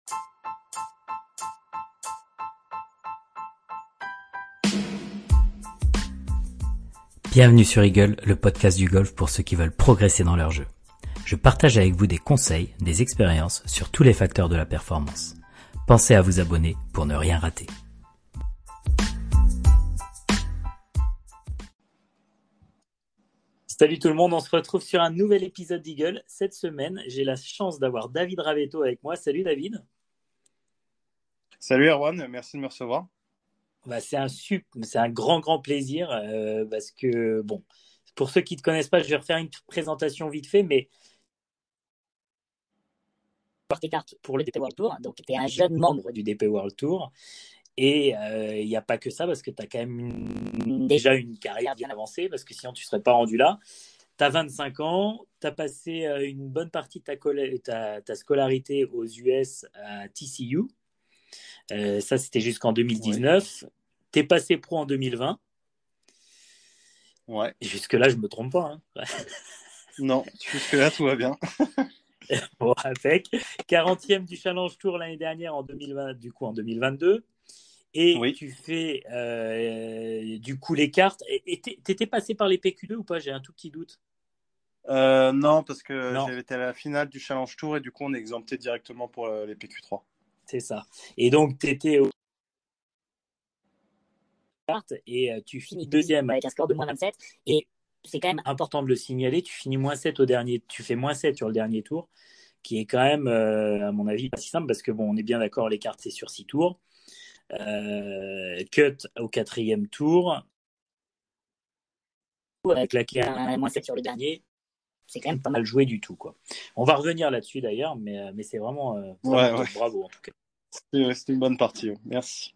Bienvenue sur Eagle, le podcast du golf pour ceux qui veulent progresser dans leur jeu. Je partage avec vous des conseils, des expériences sur tous les facteurs de la performance. Pensez à vous abonner pour ne rien rater. Salut tout le monde, on se retrouve sur un nouvel épisode d'Eagle. Cette semaine, j'ai la chance d'avoir David Ravetto avec moi. Salut David. Salut Erwan, merci de me recevoir. C'est un grand plaisir parce que, pour ceux qui ne te connaissent pas, je vais refaire une présentation vite fait, mais tes cartes pour le DP World Tour, donc tu es un jeune membre du DP World Tour, et il n'y a pas que ça, parce que tu as quand même déjà une carrière bien avancée, parce que sinon tu ne serais pas rendu là. Tu as 25 ans, tu as passé une bonne partie de ta scolarité aux US à TCU. Ça, c'était jusqu'en 2019. Oui. Tu es passé pro en 2020. Ouais. Jusque-là, je ne me trompe pas. Hein. Non, jusque-là, tout va bien. Bon, avec 40e du Challenge Tour l'année dernière en 2020, du coup en 2022. Et oui. Tu fais du coup les cartes. Et t'étais passé par les PQ2 ou pas? J'ai un tout petit doute. Non, parce que j'avais été à la finale du Challenge Tour et du coup on est exempté directement pour les PQ3. C'est ça. Et donc t'étais au cartes et tu finis deuxième avec un score de moins 27. Et c'est quand même important de le signaler. Tu finis moins 7 au dernier. Tu fais moins 7 sur le dernier tour, qui est quand même, à mon avis, pas si simple parce que on est bien d'accord, les cartes c'est sur 6 tours. Cut au 4e tour. Claquer un moins 7 sur le dernier, c'est quand même pas mal joué du tout, quoi. On va revenir là-dessus d'ailleurs, mais c'est vraiment, ouais. Bravo en tout cas. C'était une bonne partie, merci.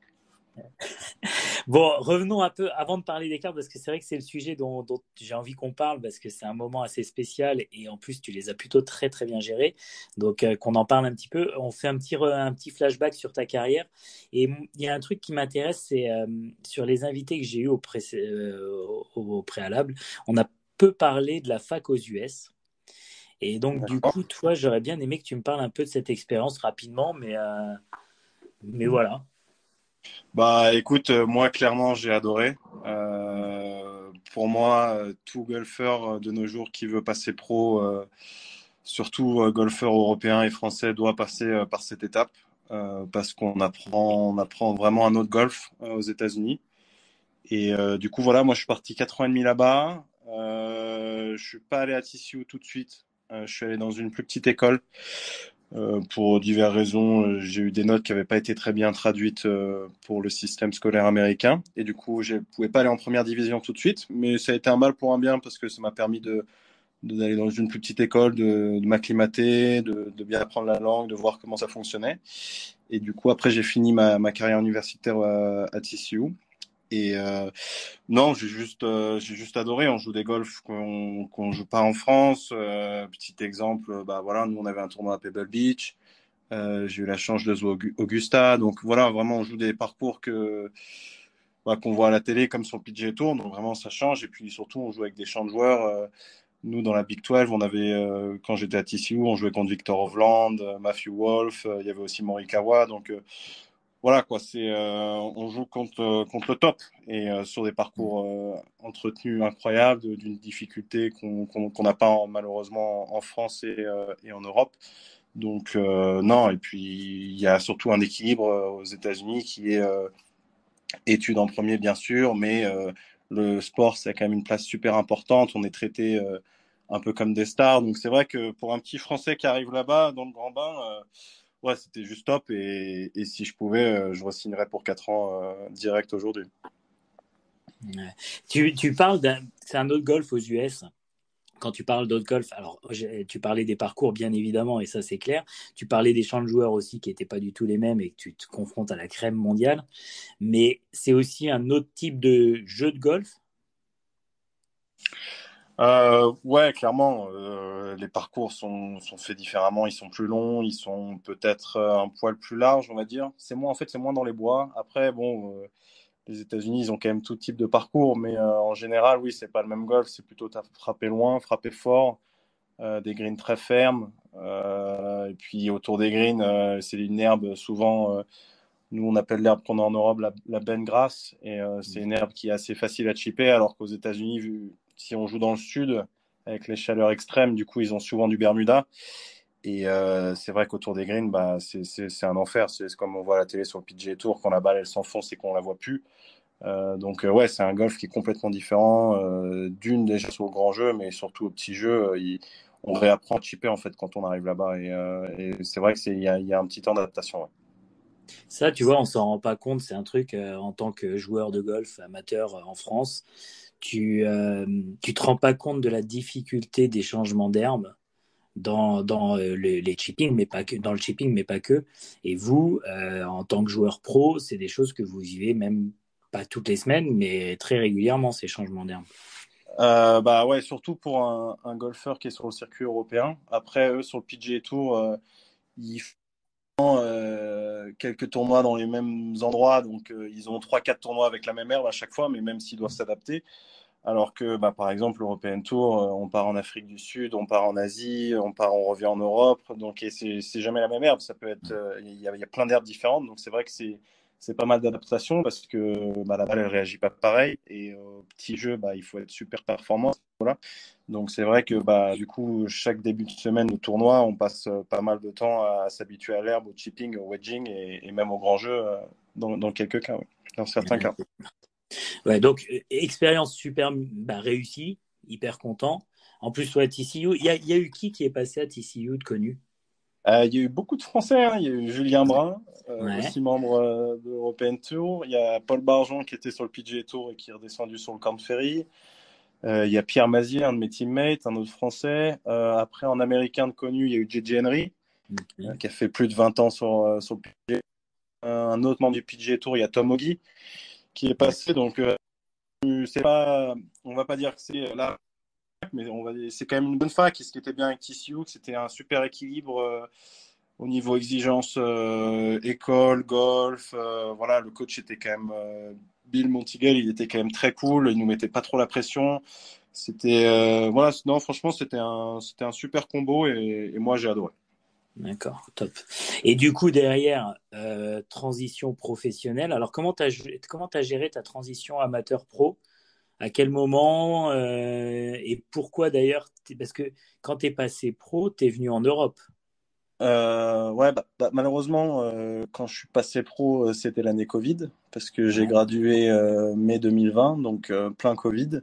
Bon, revenons un peu avant de parler des cartes, parce que c'est vrai que c'est le sujet dont j'ai envie qu'on parle, parce que c'est un moment assez spécial et en plus tu les as plutôt très très bien gérés. Donc qu'on en parle un petit peu. On fait un petit flashback sur ta carrière. Et il y a un truc qui m'intéresse, c'est sur les invités que j'ai eus au préalable. On a peu parlé de la fac aux US. Et donc du coup, toi, j'aurais bien aimé que tu me parles un peu de cette expérience rapidement, mais voilà. Bah écoute, moi clairement j'ai adoré. Pour moi, tout golfeur de nos jours qui veut passer pro, surtout golfeur européen et français, doit passer par cette étape parce qu'on apprend vraiment un autre golf aux États-Unis. Et du coup voilà, moi je suis parti 4 ans et demi là-bas. Je suis pas allé à TCU tout de suite. Je suis allé dans une plus petite école. Pour diverses raisons, j'ai eu des notes qui n'avaient pas été très bien traduites pour le système scolaire américain. Et du coup, je ne pouvais pas aller en première division tout de suite. Mais ça a été un mal pour un bien parce que ça m'a permis d'aller dans une plus petite école, de m'acclimater, de bien apprendre la langue, de voir comment ça fonctionnait. Et du coup, après, j'ai fini ma carrière universitaire à TCU. Et non, j'ai juste adoré. On joue des golfs qu'on joue pas en France. Petit exemple, bah voilà, nous on avait un tournoi à Pebble Beach. J'ai eu la chance de jouer au Augusta. Donc voilà, vraiment on joue des parcours qu'on voit à la télé comme sur le PGA Tour. Donc vraiment ça change. Et puis surtout on joue avec des champs de joueurs. Nous dans la Big 12, on avait quand j'étais à TCU, on jouait contre Victor Hovland, Matthew Wolff. Il y avait aussi Morikawa. Donc voilà quoi, on joue contre le top et sur des parcours entretenus incroyables d'une difficulté qu'on n'a pas malheureusement en France et en Europe. Donc non, et puis il y a surtout un équilibre aux États-Unis qui est études en premier bien sûr, mais le sport c'est quand même une place super importante. On est traité un peu comme des stars, donc c'est vrai que pour un petit Français qui arrive là-bas dans le grand bain. Ouais, c'était juste top et si je pouvais, je re-signerais pour 4 ans direct aujourd'hui. Ouais. Tu parles c'est un autre golf aux US. Quand tu parles d'autres golf, alors tu parlais des parcours bien évidemment et ça c'est clair. Tu parlais des champs de joueurs aussi qui n'étaient pas du tout les mêmes et que tu te confrontes à la crème mondiale. Mais c'est aussi un autre type de jeu de golf. Ouais, clairement, les parcours sont faits différemment. Ils sont plus longs, ils sont peut-être un poil plus larges, on va dire. C'est moins dans les bois. Après, bon, les États-Unis, ils ont quand même tout type de parcours, mais en général, oui, c'est pas le même golf. C'est plutôt frapper loin, frapper fort. des greens très fermes. Et puis autour des greens, c'est une herbe souvent, nous on appelle l'herbe qu'on a en Europe la benne grasse. Et c'est une herbe qui est assez facile à chipper, alors qu'aux États-Unis, si on joue dans le sud, avec les chaleurs extrêmes, du coup ils ont souvent du Bermuda. Et c'est vrai qu'autour des greens, bah, c'est un enfer. C'est comme on voit à la télé sur le PGA Tour, quand la balle elle s'enfonce et qu'on la voit plus. Donc ouais, c'est un golf qui est complètement différent. D'une déjà sur le grand jeu, mais surtout au petit jeu, on réapprend à chipper en fait quand on arrive là-bas. Et c'est vrai que il y a un petit temps d'adaptation. Ouais. Ça, tu vois, on s'en rend pas compte. C'est un truc en tant que joueur de golf amateur en France, tu te rends pas compte de la difficulté des changements d'herbe dans les chippings, mais pas que dans le chipping, mais pas que. Et vous, en tant que joueur pro, c'est des choses que vous vivez même pas toutes les semaines, mais très régulièrement ces changements d'herbe. Bah ouais, surtout pour un golfeur qui est sur le circuit européen. Après, eux, sur le PGA Tour, ils font quelques tournois dans les mêmes endroits. Donc, ils ont 3-4 tournois avec la même herbe à chaque fois, mais même s'ils doivent s'adapter. Alors que, bah, par exemple, l'European Tour, on part en Afrique du Sud, on part en Asie, on revient en Europe. Donc, et c'est jamais la même herbe. Ça peut être, il y a plein d'herbes différentes. Donc, c'est vrai que c'est pas mal d'adaptation parce que bah, la balle, elle réagit pas pareil. Et au petit jeu, bah, il faut être super performant. Voilà. Donc, c'est vrai que, bah, du coup, chaque début de semaine de tournoi, on passe pas mal de temps à s'habituer à l'herbe, au chipping, au wedging et même au grand jeu dans quelques cas, ouais. Dans certains cas. Ouais, donc expérience super réussie, hyper content. En plus, ouais, TCU, il y a eu qui est passé à TCU de connu? Il y a eu beaucoup de Français, hein. Il y a eu Julien Brun, Ouais. aussi membre de l'European Tour. Il y a Paul Barjon qui était sur le PGA Tour et qui est redescendu sur le Corn Ferry. Il y a Pierre Mazier, un de mes teammates, un autre Français. Après, en américain de connu, il y a eu JJ Henry, Ok. qui a fait plus de 20 ans sur le PGA. Un autre membre du PGA Tour, il y a Tom Oggy, qui est Ouais. passé. Donc, c'est pas, on va pas dire que c'est là, mais c'est quand même une bonne fac. Et ce qui était bien avec TCU, c'était un super équilibre. Au niveau exigence, école, golf, voilà, le coach était quand même Bill Montigel, il était quand même très cool, il nous mettait pas trop la pression. C'était voilà, non, franchement, c'était un super combo et moi j'ai adoré. D'accord, top. Et du coup, derrière, transition professionnelle. Alors, comment t'as géré ta transition amateur-pro? À quel moment et pourquoi d'ailleurs? Parce que quand t'es passé pro, t'es venu en Europe. Ouais, malheureusement, quand je suis passé pro, c'était l'année Covid, parce que j'ai Ouais. gradué mai 2020, donc plein Covid.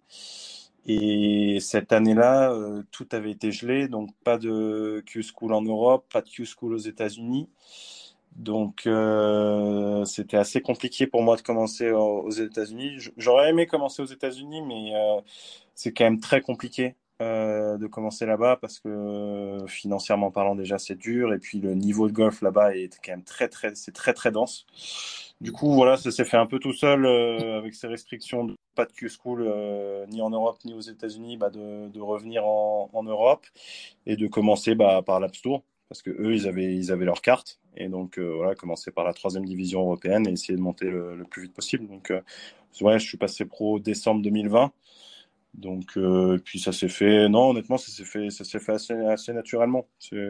Et cette année-là, tout avait été gelé, donc pas de Q-School en Europe, pas de Q-School aux États-Unis. Donc c'était assez compliqué pour moi de commencer aux États-Unis. J'aurais aimé commencer aux États-Unis, mais c'est quand même très compliqué de commencer là-bas parce que financièrement parlant déjà c'est dur et puis le niveau de golf là-bas est quand même c'est très très dense. Du coup voilà, ça s'est fait un peu tout seul avec ces restrictions, pas de Q-School ni en Europe ni aux États-Unis, bah, de revenir en Europe et de commencer bah, par l'App Store parce que eux ils avaient leur carte et donc voilà, commencer par la troisième division européenne et essayer de monter le plus vite possible. Donc ouais, je suis passé pro décembre 2020. Donc, puis ça s'est fait, non, honnêtement, ça s'est fait assez naturellement.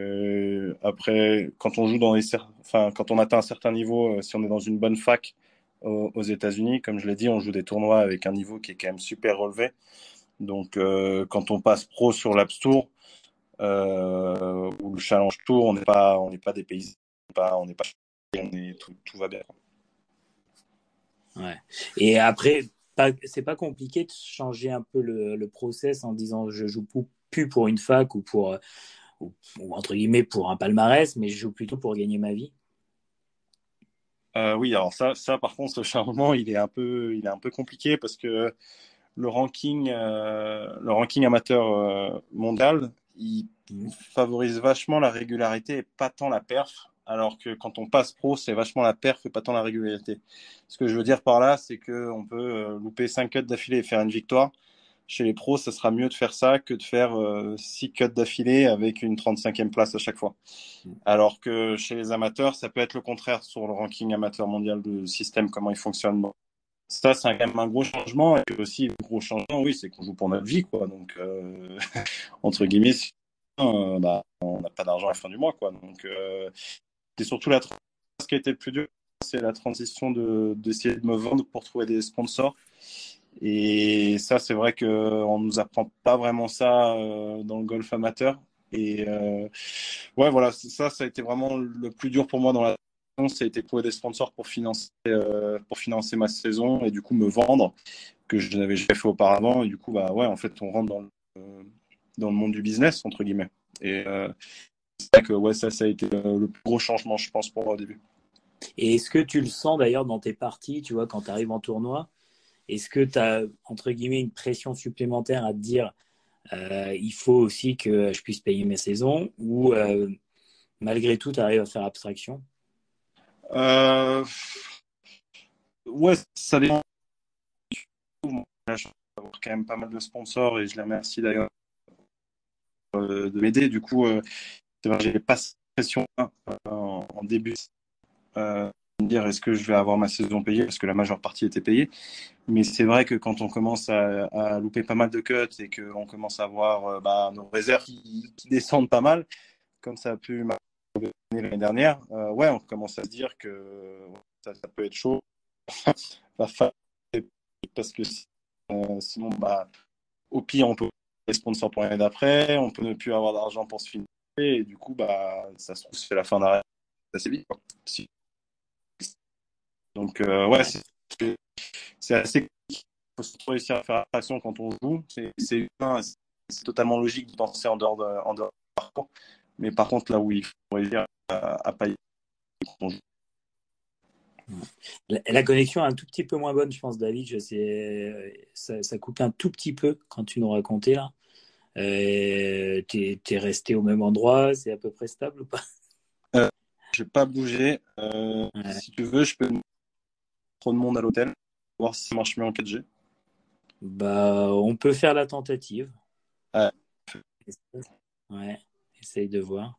Après, quand on joue enfin, quand on atteint un certain niveau, si on est dans une bonne fac aux États-Unis, comme je l'ai dit, on joue des tournois avec un niveau qui est quand même super relevé. Donc, quand on passe pro sur l'App Tour ou le Challenge Tour, on n'est pas des pays, on n'est pas, tout va bien. Ouais. Et après, c'est pas compliqué de changer un peu le process en disant je joue plus pour une fac ou entre guillemets pour un palmarès, mais je joue plutôt pour gagner ma vie. Oui, alors ça, par contre, ce changement, il est un peu compliqué parce que le ranking amateur mondial, il Mhm. favorise vachement la régularité et pas tant la perf. Alors que quand on passe pro, c'est vachement la perf et pas tant la régularité. Ce que je veux dire par là, c'est qu'on peut louper 5 cuts d'affilée et faire une victoire. Chez les pros, ça sera mieux de faire ça que de faire 6 cuts d'affilée avec une 35e place à chaque fois. Alors que chez les amateurs, ça peut être le contraire sur le ranking amateur mondial de système, comment il fonctionne. Ça, c'est quand même un gros changement. Et aussi, le gros changement, oui, c'est qu'on joue pour notre vie, quoi. Donc, entre guillemets, on n'a pas d'argent à la fin du mois, quoi. Donc, c'est surtout ce qui a été le plus dur, c'est la transition d'essayer de me vendre pour trouver des sponsors. Et ça, c'est vrai qu'on ne nous apprend pas vraiment ça dans le golf amateur. Et ouais, voilà, ça a été vraiment le plus dur pour moi dans la saison, ça a été de trouver des sponsors pour financer ma saison et du coup me vendre, que je n'avais jamais fait auparavant. Et du coup, bah ouais, en fait, on rentre dans le monde du business, entre guillemets. Et c'est vrai que ouais, ça a été le plus gros changement, je pense, pour moi au début. Et est-ce que tu le sens d'ailleurs dans tes parties, tu vois, quand tu arrives en tournoi? Est-ce que tu as, entre guillemets, une pression supplémentaire à te dire il faut aussi que je puisse payer mes saisons ou malgré tout, tu arrives à faire abstraction? Euh, ouais, ça dépend. Là, je vais avoir quand même pas mal de sponsors et je les remercie d'ailleurs de m'aider. Du coup, c'est vrai, j'ai pas cette pression en début de me dire est-ce que je vais avoir ma saison payée parce que la majeure partie était payée. Mais c'est vrai que quand on commence à louper pas mal de cuts et qu'on commence à voir nos réserves qui descendent pas mal, comme ça a pu m'arriver l'année dernière, ouais, on commence à se dire que ça peut être chaud. Parce que sinon, au pire, on peut les sponsors pour l'année d'après, on peut ne plus avoir d'argent pour se financer, et du coup, ça se trouve, c'est la fin d'arrêt assez vite, quoi. Donc, ouais, Ouais. c'est assez compliqué. Il faut réussir à faire attention quand on joue. C'est humain, c'est totalement logique de penser en dehors du parcours. Mais par contre, là où il faut réussir à pas y La connexion est un tout petit peu moins bonne, je pense, David. Je sais, ça coupe un tout petit peu quand tu nous racontais là. T'es resté au même endroit, c'est à peu près stable ou pas? je vais pas bouger. Ouais. Si tu veux, je peux mettre trop de monde à l'hôtel, voir si ça marche mieux en 4G. Bah, on peut faire la tentative. Euh, Ouais, essaye de voir.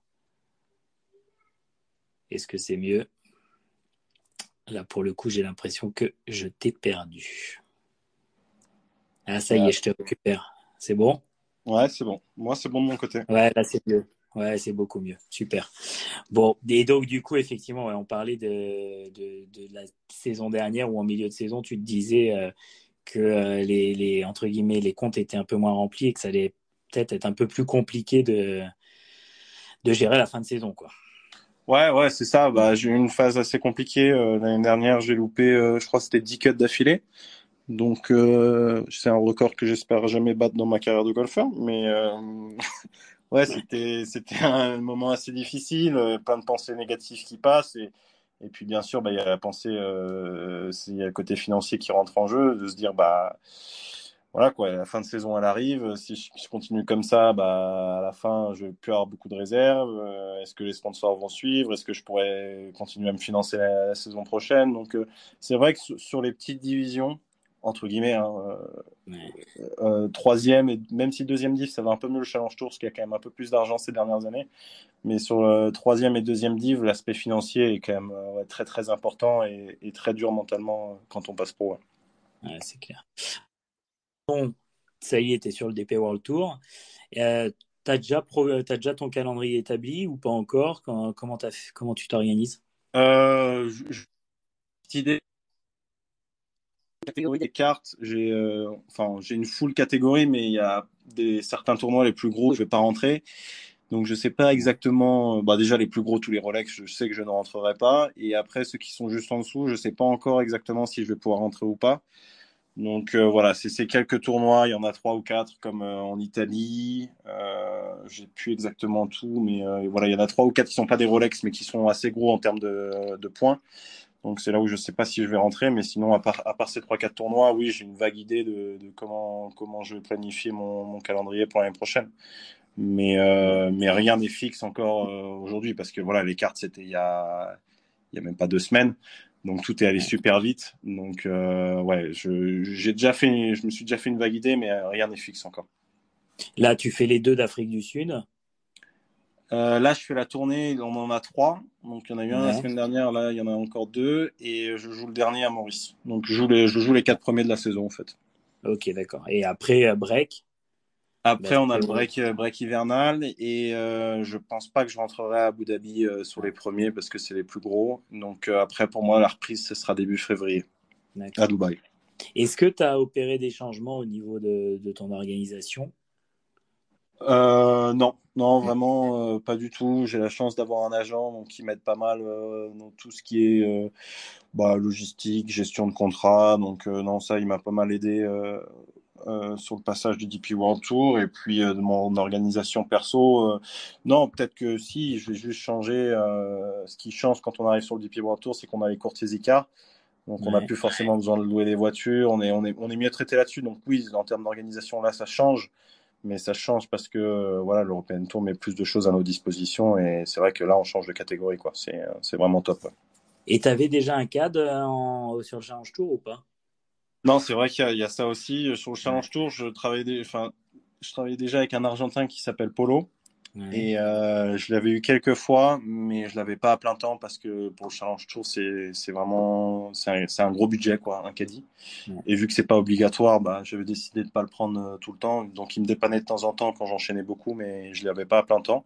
Est-ce que c'est mieux? Là, pour le coup, j'ai l'impression que je t'ai perdu. Ah, ça y est, je te récupère. C'est bon? ouais, c'est bon. Moi, c'est bon de mon côté. Ouais, là, c'est mieux. Ouais, c'est beaucoup mieux. Super. Bon, et donc, du coup, effectivement, ouais, on parlait de la saison dernière où en milieu de saison, tu te disais que entre guillemets, les comptes étaient un peu moins remplis et que ça allait peut-être être un peu plus compliqué de gérer la fin de saison, quoi. Ouais, ouais, c'est ça. J'ai eu une phase assez compliquée. L'année dernière, j'ai loupé, je crois que c'était 10 cuts d'affilée. Donc, c'est un record que j'espère jamais battre dans ma carrière de golfeur. Mais ouais, c'était un moment assez difficile, plein de pensées négatives qui passent. Et puis, bien sûr, il y a la pensée, il y a le côté financier qui rentre en jeu, de se dire, voilà quoi, la fin de saison elle arrive. Si je continue comme ça, à la fin je vais plus avoir beaucoup de réserves. Est-ce que les sponsors vont suivre? Est-ce que je pourrais continuer à me financer la saison prochaine? Donc c'est vrai que sur les petites divisions entre guillemets, hein, Ouais. troisième et même si deuxième div ça va un peu mieux le Challenge Tour, parce qu'il y a quand même un peu plus d'argent ces dernières années. Mais sur troisième et deuxième div, l'aspect financier est quand même ouais, très très important et très dur mentalement quand on passe pro. Ouais. Ouais, c'est clair. Bon, ça y est, t'es sur le DP World Tour. T'as déjà ton calendrier établi ou pas encore? Comment tu t'organises? Petite idée catégorie des cartes, j'ai une full catégorie, mais il y a certains tournois les plus gros, je vais pas rentrer. Donc je sais pas exactement. Déjà les plus gros, tous les Rolex, je sais que je ne rentrerai pas. Et après ceux qui sont juste en dessous, je sais pas encore exactement si je vais pouvoir rentrer ou pas. Donc voilà, c'est ces quelques tournois. Il y en a trois ou quatre, comme en Italie. J'ai plus exactement tout, mais voilà, il y en a trois ou quatre qui sont pas des Rolex, mais qui sont assez gros en termes de points. Donc c'est là où je sais pas si je vais rentrer, mais sinon à part ces trois quatre tournois, oui, j'ai une vague idée de comment je vais planifier mon calendrier pour l'année prochaine. Mais rien n'est fixe encore aujourd'hui parce que voilà, les cartes c'était il y a même pas 2 semaines, donc tout est allé super vite. Donc ouais, je me suis déjà fait une vague idée, mais rien n'est fixe encore. Là, tu fais les deux d'Afrique du Sud. Là, je fais la tournée, on en a trois. Donc, il y en a eu un la Ouais. semaine dernière, là, il y en a encore deux. Et je joue le dernier à Maurice. Donc, je joue les quatre premiers de la saison, en fait. Ok, d'accord. Et après, break. Après, Parce on a le que, break hivernal et je pense pas que je rentrerai à Abu Dhabi sur les premiers parce que c'est les plus gros. Donc après, pour moi, la reprise, ce sera début février à d'accord. Dubaï. Est-ce que tu as opéré des changements au niveau de ton organisation? Non, non, vraiment pas du tout. J'ai la chance d'avoir un agent donc, qui m'aide pas mal dans tout ce qui est logistique, gestion de contrat. Donc non, ça, il m'a pas mal aidé sur le passage du DP World Tour. Et puis de mon organisation perso, non, peut-être que si, je vais juste changer. Ce qui change quand on arrive sur le DP World Tour, c'est qu'on a les courtiers Icar. Donc on n'a Ouais. plus forcément besoin de louer des voitures. On est mieux traité là-dessus. Donc oui, en termes d'organisation, là, ça change. Mais ça change parce que voilà, l'European Tour met plus de choses à nos dispositions et c'est vrai que là, on change de catégorie, quoi. C'est vraiment top. Ouais. Et tu avais déjà un cadre sur le Challenge Tour ou pas? Non, c'est vrai qu'il y a ça aussi. Sur le Ouais. Challenge Tour, je travaillais déjà avec un Argentin qui s'appelle Polo. Ouais. Et je l'avais eu quelques fois, mais je l'avais pas à plein temps parce que pour le Challenge Tour, c'est vraiment c'est un gros budget, quoi, un caddie. Ouais. Et vu que c'est pas obligatoire, bah, j'avais décidé de pas le prendre tout le temps. Donc il me dépannait de temps en temps quand j'enchaînais beaucoup, mais je l'avais pas à plein temps.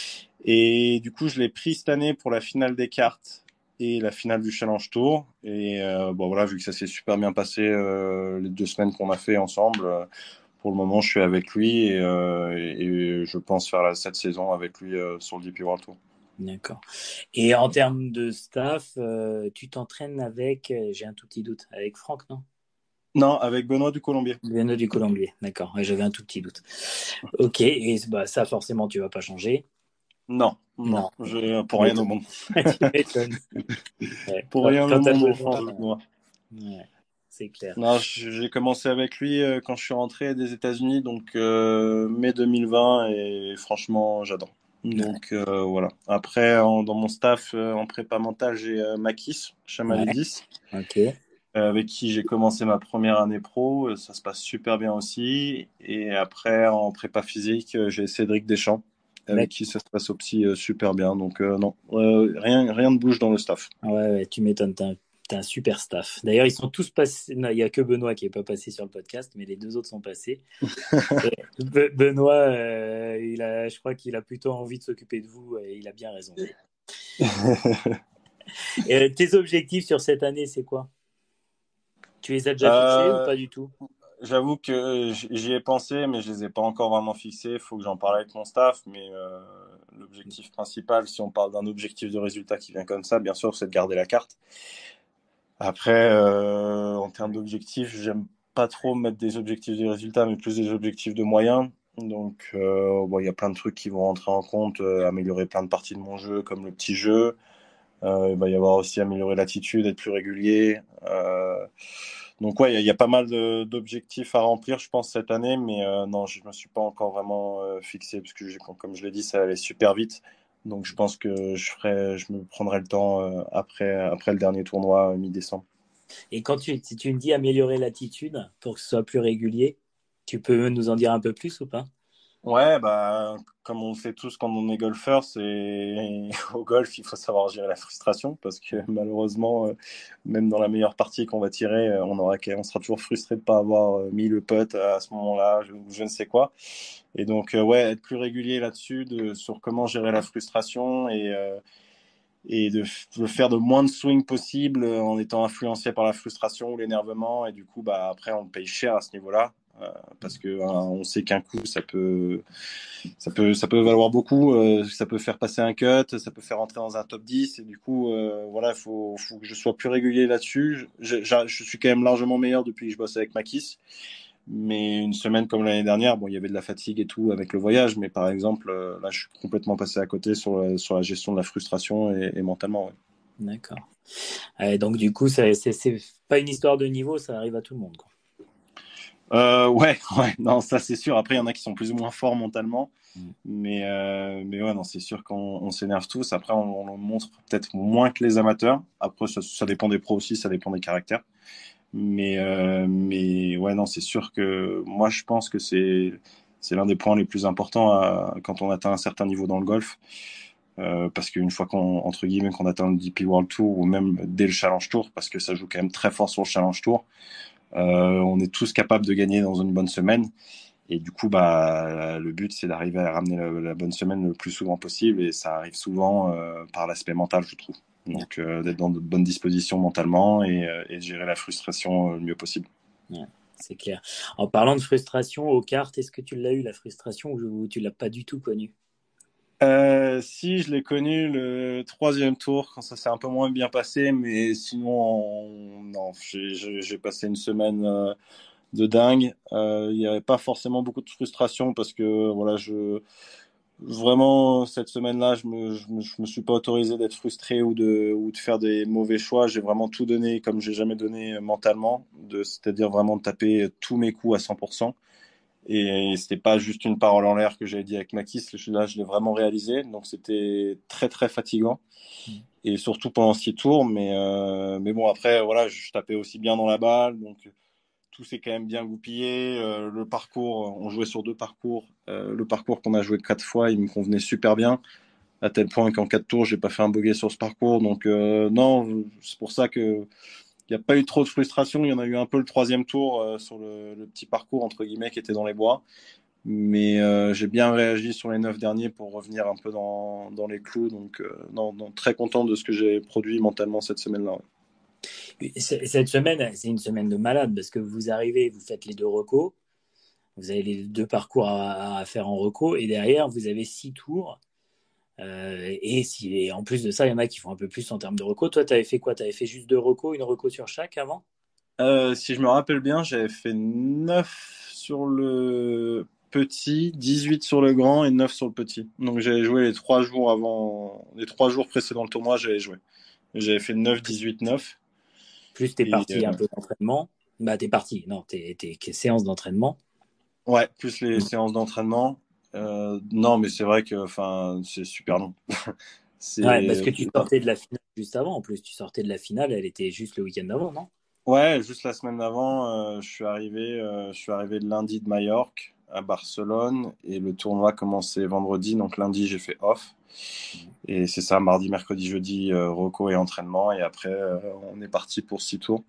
Et du coup, je l'ai pris cette année pour la finale des cartes et la finale du Challenge Tour. Et bon voilà, vu que ça s'est super bien passé les 2 semaines qu'on a fait ensemble, pour le moment, je suis avec lui et je pense faire cette saison avec lui sur le DP World Tour. D'accord. Et en termes de staff, tu t'entraînes avec, j'ai un tout petit doute, avec Franck, non? Non, avec Benoît du Colombier. Benoît du Colombier, d'accord. Ouais, j'avais un tout petit doute. Ok, et bah, ça forcément tu vas pas changer. Non, non, Non, tu pour rien au m'étonnes. monde. Tu m'étonnes. Ouais. Pour Quand, rien au quand t'as monde, on Benoît, change de Benoît. ouais, c'est clair. Non, j'ai commencé avec lui quand je suis rentré des États-Unis, donc mai 2020, et franchement, j'adore. Ouais, Donc voilà. Après, dans mon staff en prépa mentale, j'ai Makis ouais, Chamalidis, ok. avec qui j'ai commencé ma première année pro. Ça se passe super bien aussi. Et après, en prépa physique, j'ai Cédric Deschamps, avec qui D'accord. ça se passe aussi super bien. Donc non, rien ne bouge dans le staff. Ouais, ouais, tu m'étonnes, t'as un super staff. D'ailleurs, ils sont tous passés. Non, il n'y a que Benoît qui n'est pas passé sur le podcast, mais les deux autres sont passés. Et Benoît, je crois qu'il a plutôt envie de s'occuper de vous et il a bien raison d'ailleurs. Et, tes objectifs sur cette année, c'est quoi? Tu les as déjà fixés ou Euh, pas du tout? J'avoue que j'y ai pensé, mais je les ai pas encore vraiment fixés. Il faut que j'en parle avec mon staff. Mais l'objectif principal, si on parle d'un objectif de résultat qui vient comme ça, bien sûr, c'est de garder la carte. Après, en termes Ouais. d'objectifs, j'aime pas trop mettre des objectifs de résultat, mais plus des objectifs de moyens. Donc, bon, il y a plein de trucs qui vont rentrer en compte, améliorer plein de parties de mon jeu, comme le petit jeu. Il va y avoir aussi améliorer l'attitude, être plus régulier. Donc ouais, il y a pas mal d'objectifs à remplir, je pense, cette année, mais non, je me suis pas encore vraiment fixé, parce que comme je l'ai dit, ça allait super vite. Donc je pense que je me prendrai le temps après le dernier tournoi mi-décembre. Et si tu me dis améliorer l'attitude pour que ce soit plus régulier, tu peux nous en dire un peu plus ou pas? Ouais, bah, comme on le sait tous quand on est golfeur, c'est au golf, il faut savoir gérer la frustration parce que malheureusement, même dans la meilleure partie qu'on va tirer, on sera toujours frustré de pas avoir mis le putt à ce moment-là, je ne sais quoi. Et donc, ouais, être plus régulier là-dessus, sur comment gérer la frustration et de le faire de moins de swing possible en étant influencé par la frustration ou l'énervement. Et du coup, bah, après, on paye cher à ce niveau-là. Parce que on sait qu'un coup ça peut valoir beaucoup, ça peut faire passer un cut, ça peut faire entrer dans un top 10 et du coup voilà, faut que je sois plus régulier là-dessus. Je suis quand même largement meilleur depuis que je bosse avec Makis, mais une semaine comme l'année dernière, bon, il y avait de la fatigue et tout avec le voyage, mais par exemple là je suis complètement passé à côté sur la gestion de la frustration et mentalement, ouais. D'accord. Donc du coup, c'est pas une histoire de niveau, ça arrive à tout le monde, quoi. Ouais, ouais, non, ça c'est sûr. Après, il y en a qui sont plus ou moins forts mentalement. Mm. Mais ouais, non, c'est sûr qu'on s'énerve tous. Après, on le montre peut-être moins que les amateurs. Après, ça dépend des pros aussi, ça dépend des caractères. Mais ouais, non, c'est sûr que moi, je pense que c'est l'un des points les plus importants quand on atteint un certain niveau dans le golf. Parce qu'une fois entre guillemets, qu'on atteint le DP World Tour ou même dès le Challenge Tour, parce que ça joue quand même très fort sur le Challenge Tour, on est tous capables de gagner dans une bonne semaine. Et du coup, bah, le but, c'est d'arriver à ramener la bonne semaine le plus souvent possible. Et ça arrive souvent par l'aspect mental, je trouve. Ouais, Donc, d'être dans de bonnes dispositions mentalement et de gérer la frustration le mieux possible. ouais, c'est clair. En parlant de frustration aux cartes, est-ce que tu l'as eu la frustration ou tu l'as pas du tout connue? Si, je l'ai connu le troisième tour, quand ça s'est un peu moins bien passé. Mais sinon, non, j'ai passé une semaine de dingue. Il n'y avait pas forcément beaucoup de frustration parce que voilà, vraiment cette semaine-là, je me suis pas autorisé d'être frustré ou de faire des mauvais choix. J'ai vraiment tout donné comme j'ai jamais donné mentalement, c'est-à-dire vraiment taper tous mes coups à 100%. Et c'était pas juste une parole en l'air que j'avais dit avec Makis. Là, je l'ai vraiment réalisé. Donc c'était très très fatigant et surtout pendant 6 tours. Mais bon, après voilà, je tapais aussi bien dans la balle, donc tout s'est quand même bien goupillé. Le parcours, on jouait sur 2 parcours. Le parcours qu'on a joué 4 fois, il me convenait super bien, à tel point qu'en 4 tours, j'ai pas fait un bogey sur ce parcours. Donc non, c'est pour ça que il n'y a pas eu trop de frustration. Il y en a eu un peu le troisième tour sur le petit parcours entre guillemets qui était dans les bois. Mais j'ai bien réagi sur les 9 derniers pour revenir un peu dans les clous. Donc non, non, très content de ce que j'ai produit mentalement cette semaine-là. Ouais. Cette semaine, c'est une semaine de malade parce que vous arrivez, vous faites les deux recos, vous avez les deux parcours à faire en reco et derrière, vous avez 6 tours. Et en plus de ça, il y en a qui font un peu plus en termes de reco. Toi, tu avais fait quoi? Tu avais fait juste 2 recos, une reco sur chaque avant? Si je me rappelle bien, j'avais fait 9 sur le petit, 18 sur le grand et 9 sur le petit. Donc j'avais joué les 3 jours avant, les 3 jours précédents le tournoi, j'avais joué. J'avais fait 9, 18, 9. Plus t'es Et parti un peu d'entraînement. Bah, t'es parti. Non, t'es séance d'entraînement. ouais, plus les séances d'entraînement. Non, mais c'est vrai que enfin, c'est super long. Ouais, parce C'est que tu sortais de la finale juste avant. En plus, tu sortais de la finale, elle était juste le week-end d'avant, non? Ouais, juste la semaine d'avant, je suis arrivé le lundi de Majorque à Barcelone et le tournoi commençait vendredi, donc lundi j'ai fait off. Et c'est ça, mardi, mercredi, jeudi, reco et entraînement. Et après, on est parti pour 6 tours.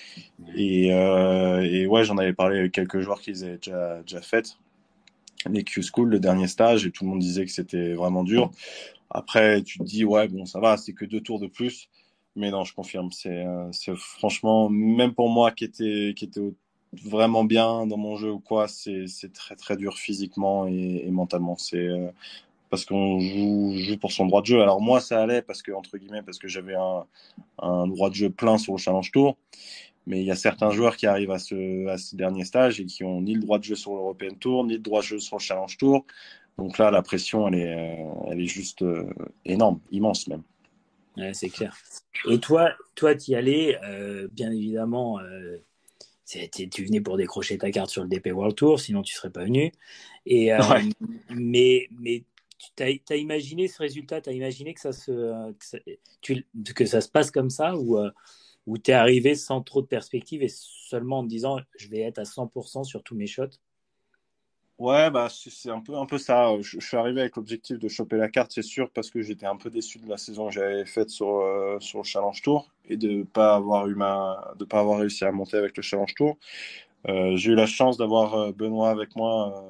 Et ouais, j'en avais parlé avec quelques joueurs qui les avaient déjà fait. Les Q-School, le dernier stage, et tout le monde disait que c'était vraiment dur. Après, tu te dis, ouais, bon, ça va, c'est que 2 tours de plus. Mais non, je confirme, c'est franchement, même pour moi qui était vraiment bien dans mon jeu ou quoi, c'est très très dur physiquement et mentalement. Parce qu'on joue pour son droit de jeu. Alors moi, ça allait parce que, entre guillemets, parce que j'avais un droit de jeu plein sur le Challenge Tour. Mais il y a certains joueurs qui arrivent à ce dernier stage et qui ont ni le droit de jeu sur l'European Tour, ni le droit de jeu sur le Challenge Tour. Donc là, la pression, elle est juste énorme, immense même. Ouais, c'est clair. Et toi, t'y allais, bien évidemment, tu venais pour décrocher ta carte sur le DP World Tour, sinon tu serais pas venu. Et, Ouais. mais t'as imaginé ce résultat, t'as imaginé que ça se passe comme ça, ou t'es arrivé sans trop de perspective et seulement en te disant je vais être à 100% sur tous mes shots. Ouais, bah c'est un peu ça. Je suis arrivé avec l'objectif de choper la carte, c'est sûr, parce que j'étais un peu déçu de la saison que j'avais faite sur le Challenge Tour et de pas avoir réussi à monter avec le Challenge Tour. J'ai eu la chance d'avoir Benoît avec moi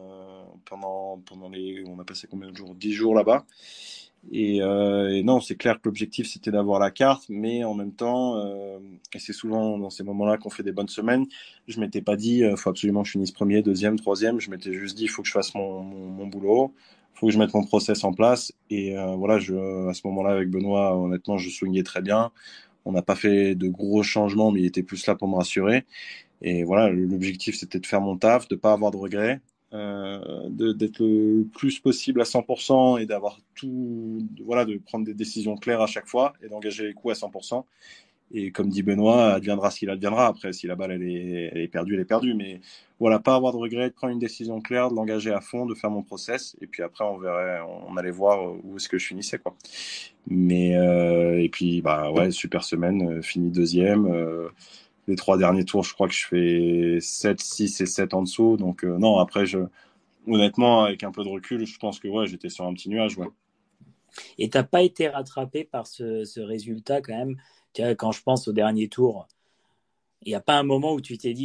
on a passé combien de jours? 10 jours là-bas. Et non, c'est clair que l'objectif c'était d'avoir la carte, mais en même temps, et c'est souvent dans ces moments-là qu'on fait des bonnes semaines, je m'étais pas dit, faut absolument que je finisse premier, deuxième, troisième. Je m'étais juste dit, il faut que je fasse mon boulot, faut que je mette mon process en place. Et voilà, à ce moment-là avec Benoît, honnêtement, je swingais très bien. On n'a pas fait de gros changements, mais il était plus là pour me rassurer. Et voilà, l'objectif, c'était de faire mon taf, de pas avoir de regrets, d'être le plus possible à 100% et d'avoir tout, voilà, de prendre des décisions claires à chaque fois et d'engager les coups à 100%. Et comme dit Benoît, adviendra ce qu'il adviendra. Après, si la balle, elle est perdue, elle est perdue. Mais voilà, pas avoir de regrets, de prendre une décision claire, de l'engager à fond, de faire mon process. Et puis après, on verrait, on allait voir où est-ce que je finissais, quoi. Mais, et puis, bah ouais, super semaine, fini deuxième. Les 3 derniers tours, je crois que je fais 7, 6 et 7 en dessous. Donc, non, après, honnêtement, avec un peu de recul, je pense que ouais, j'étais sur un petit nuage. Ouais. Et t'as pas été rattrapé par ce résultat quand même. Tu vois, quand je pense au dernier tour, il n'y a pas un moment où tu t'es dit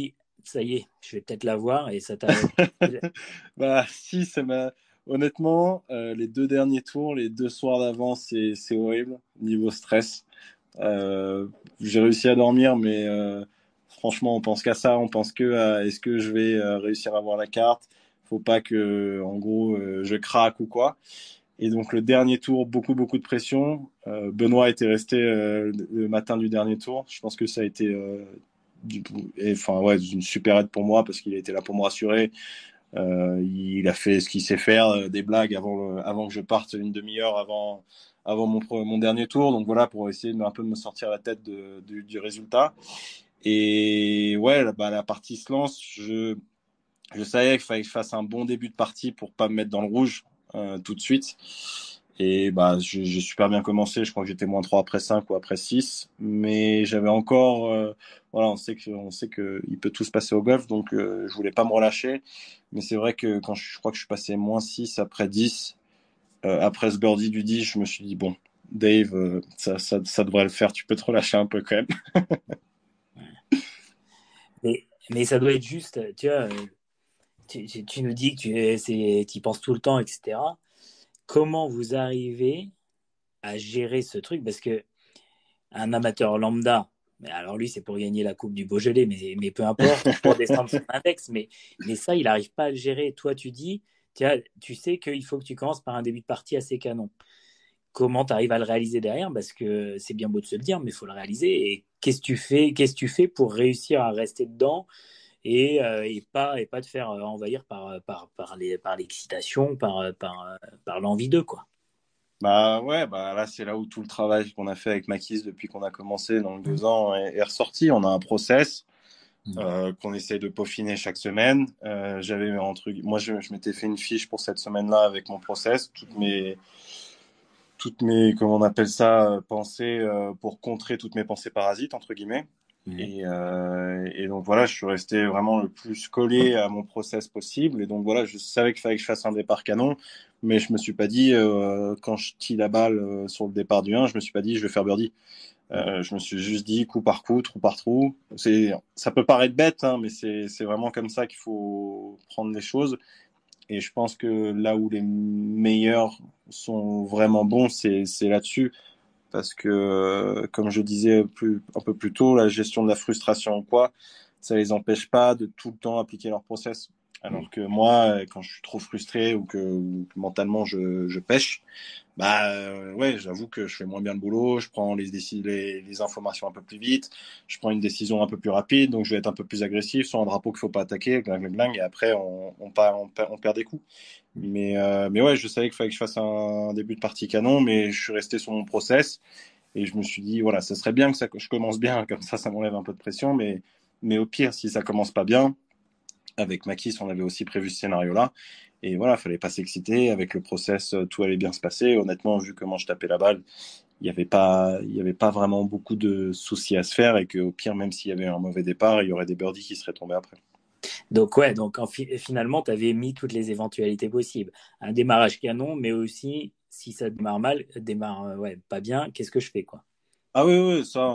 ça y est, je vais peut-être l'avoir et ça t'a. Bah, si, honnêtement, les 2 derniers tours, les 2 soirs d'avant, c'est horrible, niveau stress. J'ai réussi à dormir, mais franchement, on pense qu'à ça. On pense que à est-ce que je vais réussir à avoir la carte? Faut pas que, en gros, je craque ou quoi. Et donc, le dernier tour, beaucoup, beaucoup de pression. Benoît était resté le matin du dernier tour. Je pense que ça a été enfin, ouais, une super aide pour moi parce qu'il a été là pour me rassurer. Il a fait ce qu'il sait faire, des blagues avant que je parte une demi-heure avant mon dernier tour. Donc voilà, pour essayer un peu de me sortir la tête du résultat. Et ouais, bah, la partie se lance. Je savais qu'il fallait que je fasse un bon début de partie pour pas me mettre dans le rouge tout de suite. Et bah, j'ai super bien commencé. Je crois que j'étais -3 après 5 ou après 6. Mais j'avais encore. Voilà, on sait que il peut tout se passer au golf. Donc, je voulais pas me relâcher. Mais c'est vrai que quand je crois que je suis passé -6 après 10, après ce birdie du 10, je me suis dit, bon, Dave, ça devrait le faire. Tu peux te relâcher un peu quand même. Mais ça doit être juste, tu vois, tu nous dis que tu y penses tout le temps, etc. Comment vous arrivez à gérer ce truc? Parce que un amateur lambda, mais alors lui, c'est pour gagner la Coupe du Beaujolais, mais peu importe, pour descendre son index, mais ça, il n'arrive pas à le gérer. Toi, tu dis, tiens, tu sais qu'il faut que tu commences par un début de partie assez canon. Comment tu arrives à le réaliser derrière? Parce que c'est bien beau de se le dire, mais il faut le réaliser. Et qu'est-ce que tu fais pour réussir à rester dedans et pas te faire envahir par l'excitation, par l'envie d'eux, quoi. Bah ouais, bah là c'est là où tout le travail qu'on a fait avec Makis depuis qu'on a commencé dans 2 ans est ressorti. On a un process qu'on essaie de peaufiner chaque semaine. Moi je m'étais fait une fiche pour cette semaine-là avec mon process, toutes mes comment on appelle ça, pensées pour contrer toutes mes pensées parasites entre guillemets. Mhm. Et donc voilà, je suis resté vraiment le plus collé à mon process possible. Et donc voilà, je savais qu'il fallait que je fasse un départ canon, mais je me suis pas dit, quand je tire la balle sur le départ du 1, je me suis pas dit, je vais faire birdie. Je me suis juste dit, coup par coup, trou par trou. Ça peut paraître bête, hein, mais c'est vraiment comme ça qu'il faut prendre les choses. Et je pense que là où les meilleurs sont vraiment bons, c'est là-dessus. Parce que, comme je disais un peu plus tôt, la gestion de la frustration ou quoi, ça les empêche pas de tout le temps appliquer leur process. Mhm. Alors que moi, quand je suis trop frustré ou que mentalement je pêche, bah ouais, j'avoue que je fais moins bien le boulot, je prends les informations un peu plus vite, je prends une décision un peu plus rapide, donc je vais être un peu plus agressif sur un drapeau qu'il faut pas attaquer, gling, gling, gling, et après on perd des coups. Mais ouais, je savais qu'il fallait que je fasse un début de partie canon, mais je suis resté sur mon process. Et je me suis dit, voilà, ça serait bien que je commence bien, comme ça m'enlève un peu de pression. Mais au pire, si ça commence pas bien, avec Makis, on avait aussi prévu ce scénario-là. Et voilà, fallait pas s'exciter. Avec le process, tout allait bien se passer. Honnêtement, vu comment je tapais la balle, il y avait pas vraiment beaucoup de soucis à se faire. Et qu'au pire, même s'il y avait un mauvais départ, il y aurait des birdies qui seraient tombés après. Donc ouais, donc finalement, tu avais mis toutes les éventualités possibles. Un démarrage canon, mais aussi, si ça démarre mal, démarre ouais, pas bien, qu'est-ce que je fais, quoi? Ah oui, oui, ça,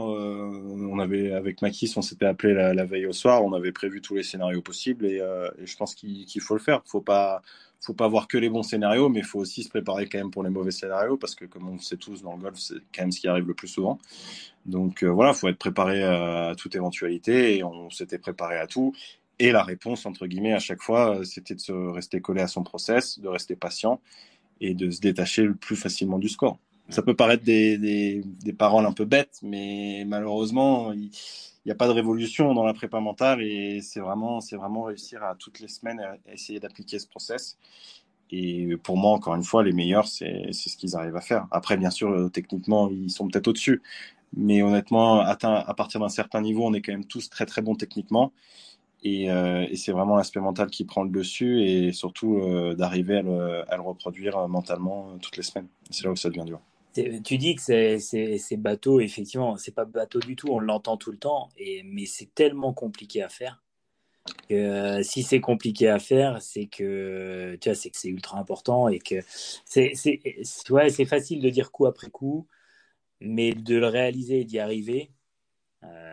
avec Makis, on s'était appelé la veille au soir, on avait prévu tous les scénarios possibles et je pense qu'il faut le faire. Faut pas voir que les bons scénarios, mais il faut aussi se préparer quand même pour les mauvais scénarios parce que comme on le sait tous dans le golf, c'est quand même ce qui arrive le plus souvent. Donc voilà, faut être préparé à toute éventualité et on s'était préparé à tout. Et la réponse, entre guillemets, à chaque fois, c'était de se rester collé à son process, de rester patient et de se détacher le plus facilement du score. Ça peut paraître des paroles un peu bêtes, mais malheureusement, il n'y a pas de révolution dans la prépa mentale et c'est vraiment réussir à toutes les semaines à essayer d'appliquer ce process. Et pour moi, encore une fois, les meilleurs, c'est ce qu'ils arrivent à faire. Après, bien sûr, techniquement, ils sont peut-être au-dessus. Mais honnêtement, à partir d'un certain niveau, on est quand même tous très très bons techniquement. Et c'est vraiment l'aspect mental qui prend le dessus et surtout d'arriver à le reproduire mentalement toutes les semaines. C'est là où ça devient dur. Tu dis que c'est bateau, effectivement, c'est pas bateau du tout, on l'entend tout le temps, mais c'est tellement compliqué à faire que si c'est compliqué à faire, c'est que tu vois, c'est que c'est ultra important et que ouais, c'est facile de dire coup après coup, mais de le réaliser et d'y arriver,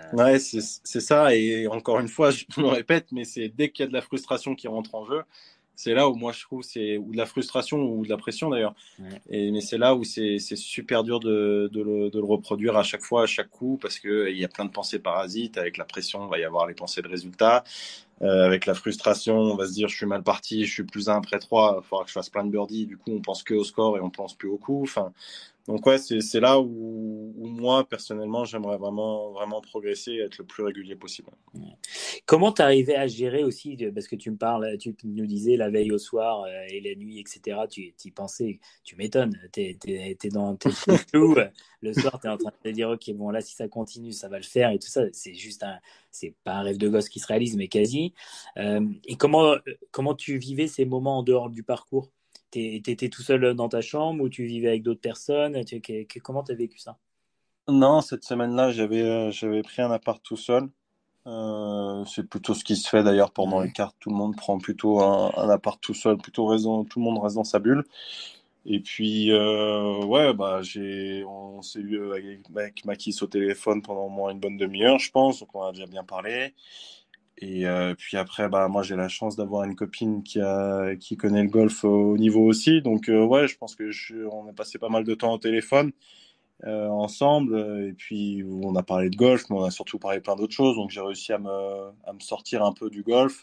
Ouais, c'est ça. Et encore une fois, je me répète, mais c'est dès qu'il y a de la frustration qui rentre en jeu, c'est là où moi je trouve ou de la frustration ou de la pression d'ailleurs. Ouais. Mais c'est là où c'est super dur de le reproduire à chaque fois, à chaque coup, parce que il y a plein de pensées parasites. Avec la pression, il va y avoir les pensées de résultat. Avec la frustration, on va se dire je suis mal parti, je suis plus un après 3, il faudra que je fasse plein de birdies. Du coup, on pense que au score et on pense plus au coup. Enfin, donc ouais, c'est là où moi personnellement j'aimerais vraiment vraiment progresser et être le plus régulier possible. Comment tu arrivais à gérer aussi, parce que tu me parles, tu nous disais la veille au soir et la nuit, etc. Tu y pensais, tu m'étonnes, t'es dans le flou. Le soir, tu es en train de te dire, ok, bon là, si ça continue, ça va le faire et tout ça. C'est pas un rêve de gosse qui se réalise, mais quasi. Et comment tu vivais ces moments en dehors du parcours? T'étais tout seul dans ta chambre ou tu vivais avec d'autres personnes? Comment tu as vécu ça? Non, cette semaine-là, j'avais pris un appart tout seul. C'est plutôt ce qui se fait d'ailleurs pendant les Ouais. cartes. Tout le monde prend plutôt un appart tout seul, plutôt raison, tout le monde reste dans sa bulle. Et puis, ouais, bah, on s'est eu avec Makis au téléphone pendant au moins une bonne demi-heure, je pense. Donc, on a déjà bien parlé. Et puis après, bah, moi, j'ai la chance d'avoir une copine qui connaît le golf au niveau aussi. Donc, ouais, je pense on a passé pas mal de temps au téléphone ensemble. Et puis, on a parlé de golf, mais on a surtout parlé plein d'autres choses. Donc, j'ai réussi à me sortir un peu du golf,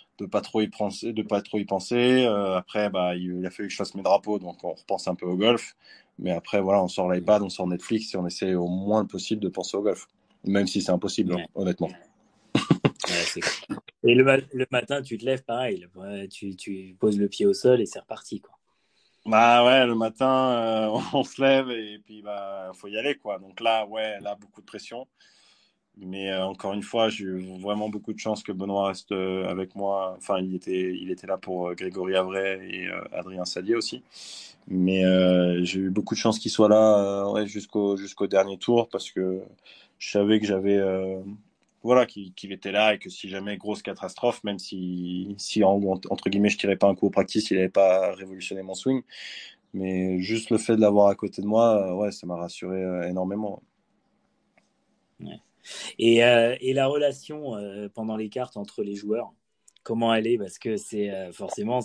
de pas trop y penser. Après, bah, il a fallu que je fasse mes drapeaux, donc on repense un peu au golf. Mais après, voilà, on sort l'iPad, on sort Netflix et on essaie au moins le possible de penser au golf. Même si c'est impossible, hein, Ouais. honnêtement. Ouais, c'est cool. Et le matin, tu te lèves pareil. Ouais, tu poses le pied au sol et c'est reparti, quoi. Bah ouais, le matin, on se lève et puis bah faut y aller quoi. Donc là, ouais, là beaucoup de pression. Mais encore une fois, j'ai eu vraiment beaucoup de chance que Benoît reste avec moi. Enfin, il était là pour Grégory Avray et Adrien Sadier aussi. Mais j'ai eu beaucoup de chance qu'il soit là ouais, jusqu'au dernier tour parce que je savais que voilà, qu'il était là et que si jamais grosse catastrophe, même si entre guillemets je tirais pas un coup au practice, il n'avait pas révolutionné mon swing. Mais juste le fait de l'avoir à côté de moi, ouais, ça m'a rassuré énormément. Ouais. Et la relation pendant les cartes entre les joueurs, comment elle est? Parce que c'est forcément,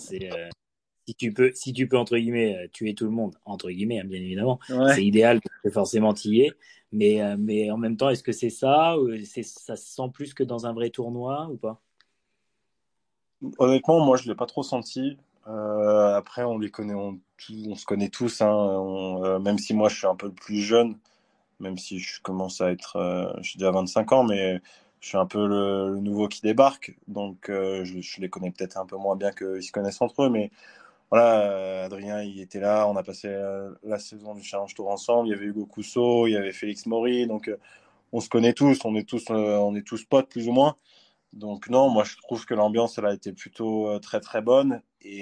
si tu peux entre guillemets tuer tout le monde, entre guillemets, hein, bien évidemment, c'est Ouais. idéal parce que forcément t'y es. Mais en même temps, est-ce que c'est ça ou ça se sent plus que dans un vrai tournoi ou pas? Honnêtement, moi, je l'ai pas trop senti. Après, on les connaît, on se connaît tous, hein. Même si moi, je suis un peu le plus jeune, même si je commence à être, j'ai déjà 25 ans, mais je suis un peu le nouveau qui débarque. Donc, je les connais peut-être un peu moins bien qu'ils se connaissent entre eux. Mais voilà, Adrien, il était là. On a passé la saison du Challenge Tour ensemble. Il y avait Hugo Cousseau, il y avait Félix Maury. Donc, on se connaît tous. On est tous potes, plus ou moins. Donc non, moi je trouve que l'ambiance elle a été plutôt très très bonne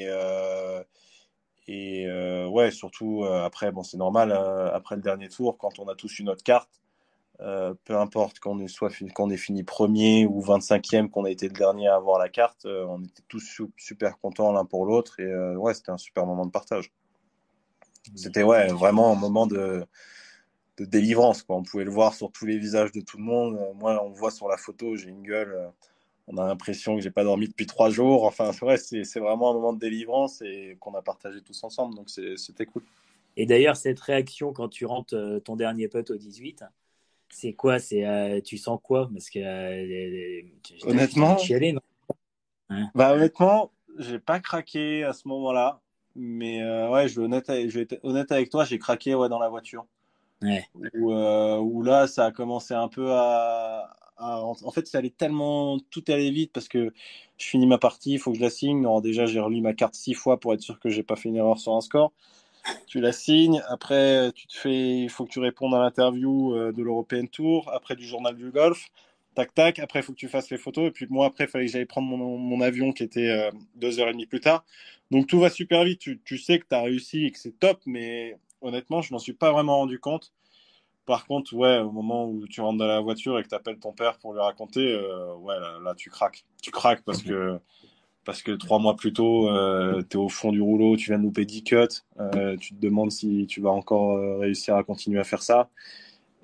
et ouais surtout après bon c'est normal après le dernier tour quand on a tous une autre carte peu importe qu'on ait fini premier ou 25e qu'on a été le dernier à avoir la carte on était tous super contents l'un pour l'autre et ouais c'était un super moment de partage. C'était ouais vraiment un moment de délivrance quoi. On pouvait le voir sur tous les visages de tout le monde. Moi on le voit sur la photo j'ai une gueule. On a l'impression que j'ai pas dormi depuis 3 jours. Enfin, c'est vrai, c'est vraiment un moment de délivrance et qu'on a partagé tous ensemble. Donc, c'était cool. Et d'ailleurs, cette réaction quand tu rentres ton dernier putt au 18, c'est quoi? Tu sens quoi? Parce que t'as envie de Honnêtement, chialer, non? Hein. honnêtement, j'ai pas craqué à ce moment-là. Mais ouais, je vais être honnête avec toi, j'ai craqué ouais, dans la voiture. Ouais. Où là, ça a commencé un peu en fait, ça allait tellement. Tout allait vite parce que je finis ma partie, il faut que je la signe. Alors, déjà, j'ai relu ma carte 6 fois pour être sûr que j'ai pas fait une erreur sur un score. Tu la signes, après il faut que tu répondes à l'interview de l'European Tour, après du journal du golf, tac tac, après il faut que tu fasses les photos, et puis moi après il fallait que j'aille prendre mon avion qui était 2 heures et demie plus tard. Donc tout va super vite, tu sais que tu as réussi et que c'est top, mais honnêtement je m'en suis pas vraiment rendu compte. Par contre, ouais, au moment où tu rentres dans la voiture et que tu appelles ton père pour lui raconter, ouais, là, tu craques. Tu craques parce que 3 mois plus tôt, tu es au fond du rouleau, tu viens de louper 10 cuts, tu te demandes si tu vas encore réussir à continuer à faire ça.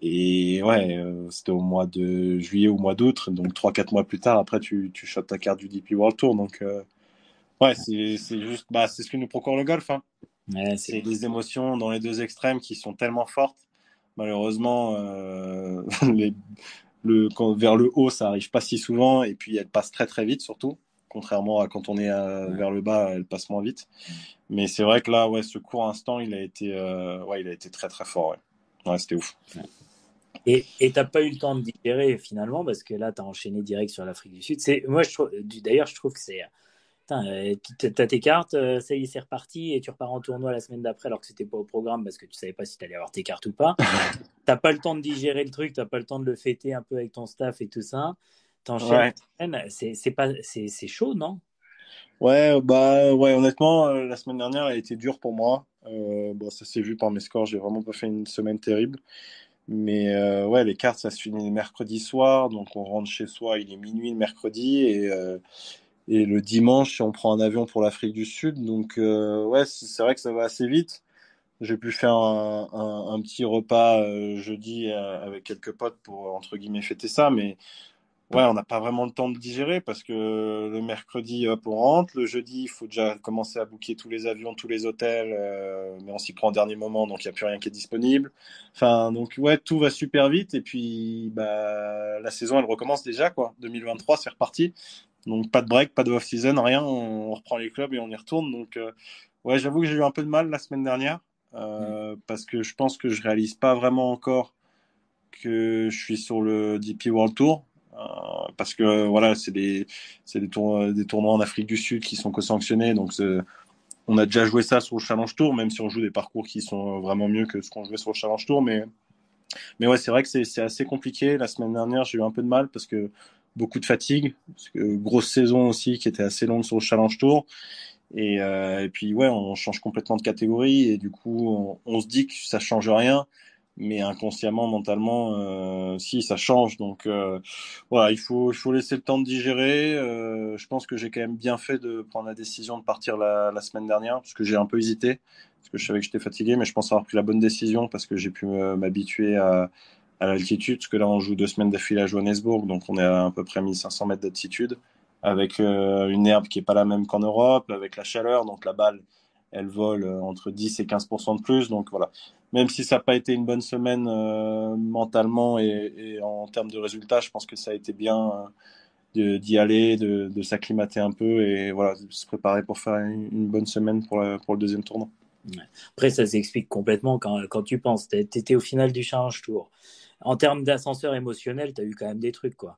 Et ouais, c'était au mois de juillet ou mois d'août, donc 3-4 mois plus tard, après tu shottes ta carte du DP World Tour. Donc ouais, c'est juste, bah, c'est ce que nous procure le golf, hein. Ouais, c'est C'est des émotions dans les deux extrêmes qui sont tellement fortes. Malheureusement, les, vers le haut, ça arrive pas si souvent, et puis elle passe très très vite surtout. Contrairement à quand on est ouais. vers le bas, elle passe moins vite. Mais c'est vrai que là, ouais, ce court instant, il a été très très fort. Ouais, ouais, c'était ouf. Et t'as pas eu le temps de digérer finalement parce que là, tu as enchaîné direct sur l'Afrique du Sud. Moi, d'ailleurs, je trouve que c'est. Putain, t'as tes cartes, ça y est, c'est reparti et tu repars en tournoi la semaine d'après alors que c'était pas au programme parce que tu savais pas si t'allais avoir tes cartes ou pas. T'as pas le temps de digérer le truc, t'as pas le temps de le fêter un peu avec ton staff et tout ça. T'enchaînes, Ouais, c'est pas, c'est chaud, non? ouais, bah ouais, honnêtement, la semaine dernière, elle a été dure pour moi. Bon, ça s'est vu par mes scores, j'ai vraiment pas fait une semaine terrible. Mais ouais, les cartes, ça se finit le mercredi soir, donc on rentre chez soi, il est minuit le mercredi, et le dimanche, on prend un avion pour l'Afrique du Sud. Donc ouais, c'est vrai que ça va assez vite. J'ai pu faire un petit repas jeudi avec quelques potes pour, entre guillemets, fêter ça, mais ouais, on n'a pas vraiment le temps de digérer parce que le mercredi, hop, on rentre. Le jeudi, il faut déjà commencer à booker tous les avions, tous les hôtels, mais on s'y prend au dernier moment, donc il n'y a plus rien qui est disponible. Enfin, donc ouais, tout va super vite. Et puis, bah, la saison, elle recommence déjà, quoi. 2023, c'est reparti. Donc pas de break, pas de off-season, rien. On reprend les clubs et on y retourne. Donc ouais, j'avoue que j'ai eu un peu de mal la semaine dernière parce que je pense que je réalise pas vraiment encore que je suis sur le DP World Tour. Parce que voilà, des tournois en Afrique du Sud qui sont co-sanctionnés. Donc on a déjà joué ça sur le Challenge Tour, même si on joue des parcours qui sont vraiment mieux que ce qu'on jouait sur le Challenge Tour. Mais ouais, c'est vrai que c'est assez compliqué. La semaine dernière, j'ai eu un peu de mal parce que beaucoup de fatigue, parce que grosse saison aussi qui était assez longue sur le Challenge Tour. Et puis ouais, on change complètement de catégorie et du coup, on se dit que ça change rien, mais inconsciemment, mentalement, si ça change. Donc voilà, il faut laisser le temps de digérer. Je pense que j'ai quand même bien fait de prendre la décision de partir la semaine dernière, parce que j'ai un peu hésité, parce que je savais que j'étais fatigué, mais je pense avoir pris la bonne décision parce que j'ai pu m'habituer à l'altitude, parce que là, on joue 2 semaines d'affilée à Johannesburg, donc on est à peu près 1500 mètres d'altitude avec une herbe qui est pas la même qu'en Europe, avec la chaleur, donc la balle, elle vole entre 10 et 15% de plus. Donc voilà, même si ça n'a pas été une bonne semaine mentalement et en termes de résultats, je pense que ça a été bien d'y aller, de s'acclimater un peu et voilà, de se préparer pour faire une bonne semaine pour le deuxième tournoi. Ouais. Après, ça s'explique complètement quand tu penses. T'étais au final du Challenge Tour. En termes d'ascenseur émotionnel, t'as eu quand même des trucs, quoi.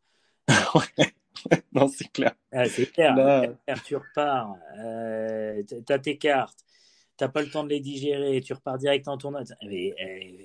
Non, c'est clair. C'est clair. Là, Derrière, tu repars, t'as tes cartes, t'as pas le temps de les digérer, tu repars direct en tournoi. Mais,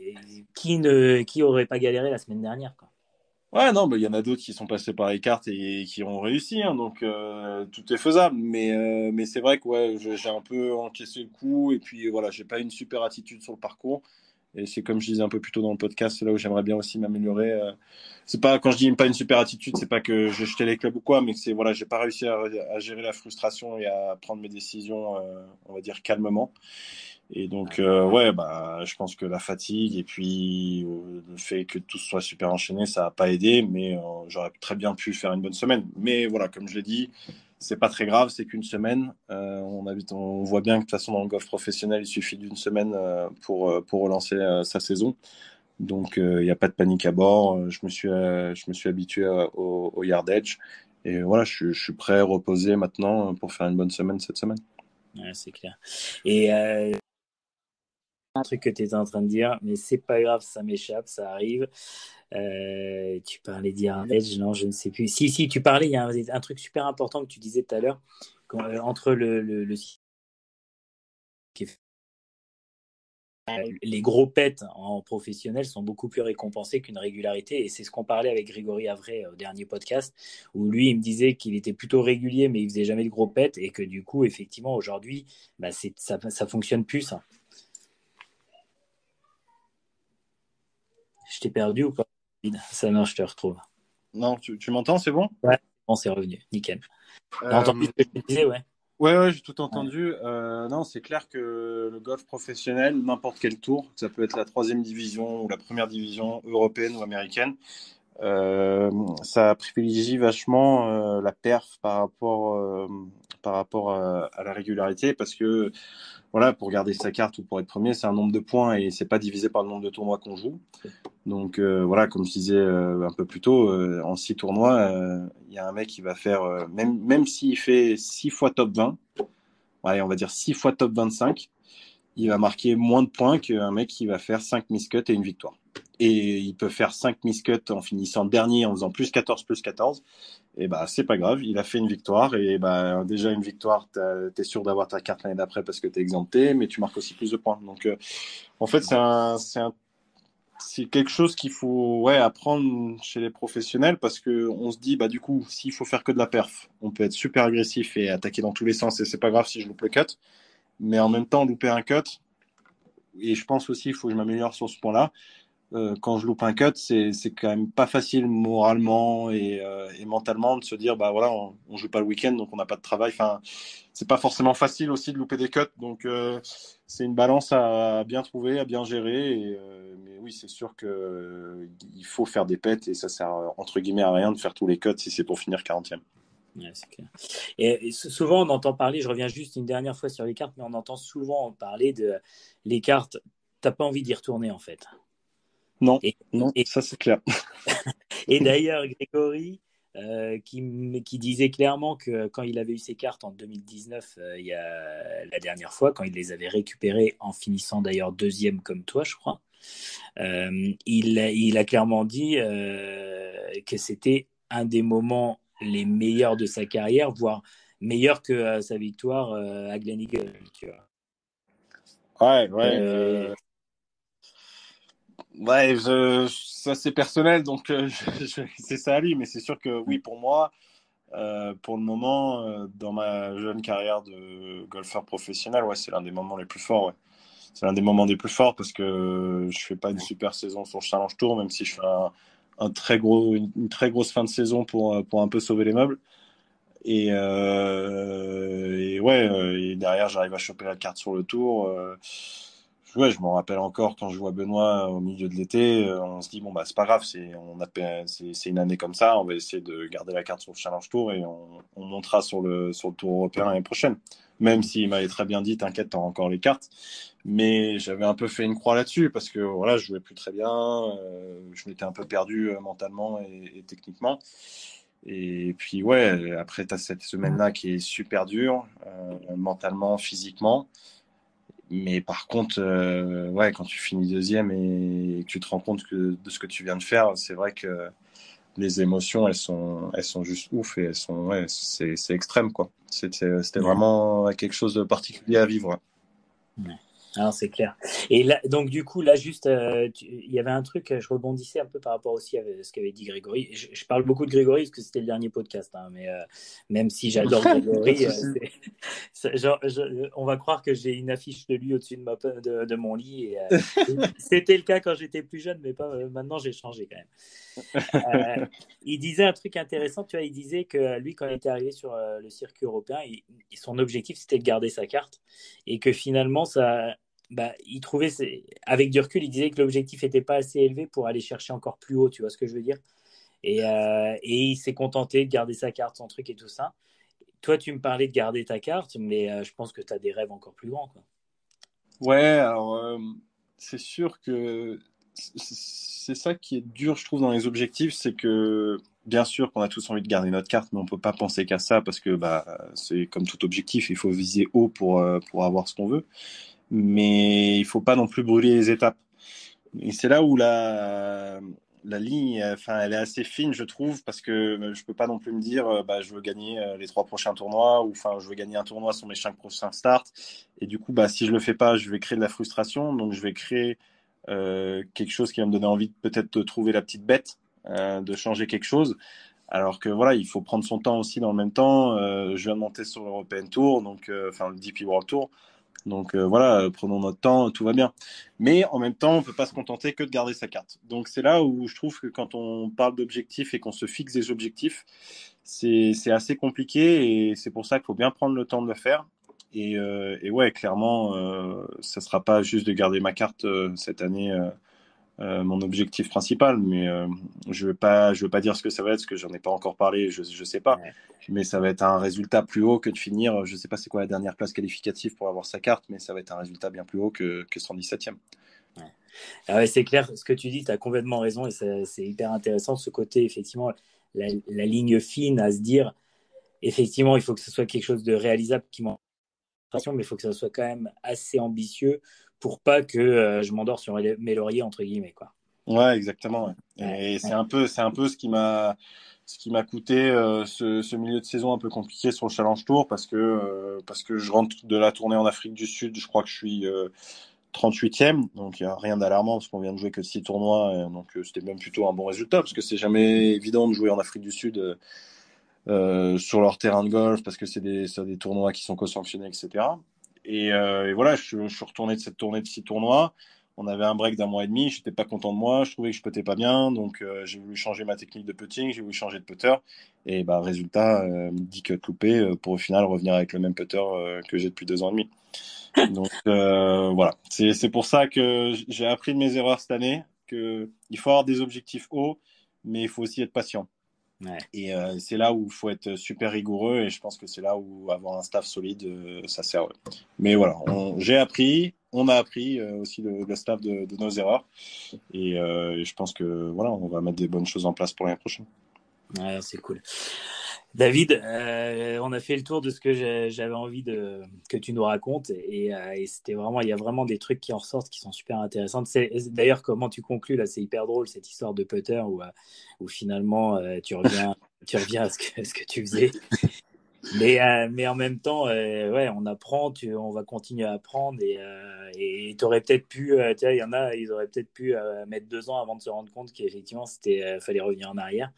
qui aurait pas galéré la semaine dernière, quoi. ouais, non, il y en a d'autres qui sont passés par les cartes et qui ont réussi, hein, donc tout est faisable. Mais c'est vrai que ouais, j'ai un peu encaissé le coup et puis voilà, j'ai pas eu une super attitude sur le parcours. Et c'est comme je disais un peu plus tôt dans le podcast, c'est là où j'aimerais bien aussi m'améliorer. C'est pas quand je dis pas une super attitude, c'est pas que j'ai jeté les clubs ou quoi, mais que c'est voilà, j'ai pas réussi à gérer la frustration et à prendre mes décisions, on va dire calmement. Et donc, ouais, bah, je pense que la fatigue et puis le fait que tout soit super enchaîné, ça n'a pas aidé, mais j'aurais très bien pu faire une bonne semaine. Mais voilà, comme je l'ai dit, c'est pas très grave, c'est qu'une semaine. On voit bien que de toute façon, dans le golf professionnel, il suffit d'une semaine pour relancer sa saison. Donc, il n'y a pas de panique à bord. Je me suis habitué au yard edge. Et voilà, je suis prêt, reposé maintenant pour faire une bonne semaine cette semaine. Ouais, c'est clair. Et un truc que tu étais en train de dire, mais c'est pas grave, ça m'échappe, ça arrive. Tu parlais d'Iran Edge, non, je ne sais plus. Si, tu parlais, il y a un truc super important que tu disais tout à l'heure, entre qui est les gros pets en professionnel sont beaucoup plus récompensés qu'une régularité. Et c'est ce qu'on parlait avec Grégory Avray au dernier podcast, où lui, il me disait qu'il était plutôt régulier, mais il faisait jamais de gros pets. Et que du coup, effectivement, aujourd'hui, bah, ça fonctionne plus, ça. Je t'ai perdu ou pas? Ça, non, je te retrouve. Non, tu m'entends, c'est bon? Ouais, bon, c'est revenu. Nickel. T'as entendu Euh, ce que je te disais, ouais. Ouais, j'ai tout entendu. Non, c'est clair que le golf professionnel, n'importe quel tour, ça peut être la troisième division ou la première division européenne ou américaine, euh, ça privilégie vachement la perf par rapport à la régularité parce que voilà, pour garder sa carte ou pour être premier, c'est un nombre de points et c'est pas divisé par le nombre de tournois qu'on joue. Donc voilà, comme je disais un peu plus tôt, en 6 tournois, il y a un mec qui va faire, même s'il fait 6 fois top 20, allez, on va dire 6 fois top 25, il va marquer moins de points qu'un mec qui va faire 5 miscuts et une victoire. Et il peut faire 5 miscuts en finissant dernier, en faisant plus 14. Et bah, c'est pas grave, il a fait une victoire. Et bah, déjà, une victoire, t'es sûr d'avoir ta carte l'année d'après parce que t'es exempté, mais tu marques aussi plus de points. Donc, en fait, c'est quelque chose qu'il faut ouais, apprendre chez les professionnels parce que on se dit, bah, du coup, s'il faut faire que de la perf, on peut être super agressif et attaquer dans tous les sens et c'est pas grave si je loupe le cut. Mais en même temps, louper un cut, et je pense aussi qu'il faut que je m'améliore sur ce point-là. Quand je loupe un cut, c'est quand même pas facile moralement et mentalement de se dire bah voilà, on joue pas le week-end donc on n'a pas de travail. Enfin, c'est pas forcément facile aussi de louper des cuts, donc c'est une balance à bien trouver, à bien gérer. Mais oui, c'est sûr que il faut faire des pets et ça sert entre guillemets à rien de faire tous les cuts si c'est pour finir 40e. Ouais, c'est clair. Et souvent, on entend parler, je reviens juste une dernière fois sur les cartes, mais on entend souvent parler de les cartes, t'as pas envie d'y retourner en fait. Non, Et, non, et, ça c'est clair. et d'ailleurs, Grégory, qui disait clairement que quand il avait eu ses cartes en 2019, il y a la dernière fois, quand il les avait récupérées en finissant d'ailleurs deuxième comme toi, je crois, il a clairement dit que c'était un des moments les meilleurs de sa carrière, voire meilleur que sa victoire à Gleneagles. Tu vois. Ouais, ouais. Euh, Ouais, ça c'est personnel, donc c'est ça à lui, mais c'est sûr que oui, pour moi, pour le moment, dans ma jeune carrière de golfeur professionnel, ouais, c'est l'un des moments les plus forts. Ouais. C'est l'un des moments des plus forts parce que je fais pas une super saison sur le Challenge Tour, même si je fais une très grosse fin de saison pour un peu sauver les meubles. Et ouais, et derrière, j'arrive à choper la carte sur le tour. Ouais, je m'en rappelle encore quand je vois Benoît au milieu de l'été, on se dit bon bah c'est pas grave, c'est une année comme ça, on va essayer de garder la carte sur le Challenge Tour et on montera sur le Tour européen l'année prochaine. Même s'il m'avait très bien dit t'inquiète, t'auras encore les cartes, mais j'avais un peu fait une croix là-dessus parce que voilà, je jouais plus très bien, je m'étais un peu perdu mentalement et techniquement. Et puis ouais, après tu as cette semaine-là qui est super dure, mentalement, physiquement. Mais par contre, ouais, quand tu finis deuxième et que tu te rends compte de ce que tu viens de faire, c'est vrai que les émotions, elles sont juste ouf et ouais, c'est extrême, quoi. C'était ouais. vraiment quelque chose de particulier à vivre. Ouais. Alors, c'est clair. Et là, donc, du coup, là, juste, il y avait un truc, je rebondissais un peu par rapport aussi à ce qu'avait dit Grégory. Je parle beaucoup de Grégory parce que c'était le dernier podcast, hein, mais même si j'adore Pas de Grégory, souci. genre, on va croire que j'ai une affiche de lui au-dessus de mon lit. Et, c'était le cas quand j'étais plus jeune, mais pas maintenant, j'ai changé quand même. Euh, il disait un truc intéressant, tu vois, il disait que lui, quand il était arrivé sur le circuit européen, son objectif, c'était de garder sa carte et que finalement, ça, bah, il trouvait, avec du recul, il disait que l'objectif n'était pas assez élevé pour aller chercher encore plus haut, tu vois ce que je veux dire? Et il s'est contenté de garder sa carte, son truc et tout ça. Toi, tu me parlais de garder ta carte, mais je pense que tu as des rêves encore plus grands, quoi. Ouais, alors c'est sûr que c'est ça qui est dur, je trouve, dans les objectifs, c'est que bien sûr qu'on a tous envie de garder notre carte, mais on peut pas penser qu'à ça parce que bah c'est comme tout objectif, il faut viser haut pour avoir ce qu'on veut, mais il faut pas non plus brûler les étapes. Et c'est là où la ligne, enfin, elle est assez fine, je trouve, parce que je peux pas non plus me dire, bah, je veux gagner les 3 prochains tournois, ou enfin, je veux gagner un tournoi sur mes 5 prochains starts. Et du coup, bah, si je le fais pas, je vais créer de la frustration. Donc, je vais créer quelque chose qui va me donner envie de peut-être de trouver la petite bête, de changer quelque chose. Alors que voilà, il faut prendre son temps aussi dans le même temps. Je viens de monter sur l'European Tour, donc enfin le DP World Tour. Donc voilà, prenons notre temps, tout va bien. Mais en même temps, on ne peut pas se contenter que de garder sa carte. Donc c'est là où je trouve que quand on parle d'objectifs et qu'on se fixe des objectifs, c'est assez compliqué et c'est pour ça qu'il faut bien prendre le temps de le faire. Et ouais, clairement, ça ne sera pas juste de garder ma carte cette année. Mon objectif principal, mais je veux pas dire ce que ça va être, parce que j'en ai pas encore parlé, je sais pas, Ouais. mais ça va être un résultat plus haut que de finir, je sais pas c'est quoi la dernière place qualificative pour avoir sa carte, mais ça va être un résultat bien plus haut que 117e. Ouais. Ah ouais, c'est clair, ce que tu dis, tu as complètement raison et c'est hyper intéressant ce côté, effectivement, la ligne fine à se dire, effectivement, il faut que ce soit quelque chose de réalisable qui m'en mais il faut que ça soit quand même assez ambitieux pour pas que je m'endors sur mes lauriers, entre guillemets, quoi. Ouais, exactement. Ouais. Ouais, Et ouais, c'est un peu ce qui m'a coûté ce milieu de saison un peu compliqué sur le Challenge Tour parce que je rentre de la tournée en Afrique du Sud, je crois que je suis 38e, donc il n'y a rien d'alarmant parce qu'on vient de jouer que 6 tournois, donc c'était même plutôt un bon résultat parce que c'est jamais évident de jouer en Afrique du Sud sur leur terrain de golf parce que c'est des tournois qui sont co-sanctionnés, etc. Et voilà, je suis retourné de cette tournée de 6 tournois. On avait un break d'un mois et demi, j'étais pas content de moi, je trouvais que je puttais pas bien, donc j'ai voulu changer ma technique de putting, j'ai voulu changer de putter, et bah résultat, 10 cuts loupés pour au final revenir avec le même putter que j'ai depuis 2 ans et demi. Donc voilà, c'est pour ça que j'ai appris de mes erreurs cette année, que il faut avoir des objectifs hauts, mais il faut aussi être patient. ouais. Et c'est là où il faut être super rigoureux et je pense que c'est là où avoir un staff solide, ça sert. Ouais. Mais voilà, j'ai appris, on a appris aussi le staff de nos erreurs et je pense que voilà, on va mettre des bonnes choses en place pour l'année prochaine. Ouais, c'est cool. David, on a fait le tour de ce que j'avais envie que tu nous racontes et c'était vraiment, il y a vraiment des trucs qui en ressortent qui sont super intéressants. D'ailleurs, comment tu conclus là, c'est hyper drôle cette histoire de putter où finalement tu reviens à ce que tu faisais. Mais en même temps, ouais, on apprend, on va continuer à apprendre et t'aurais peut-être pu, tu vois, il y en a, ils auraient peut-être pu mettre 2 ans avant de se rendre compte qu'effectivement, fallait revenir en arrière.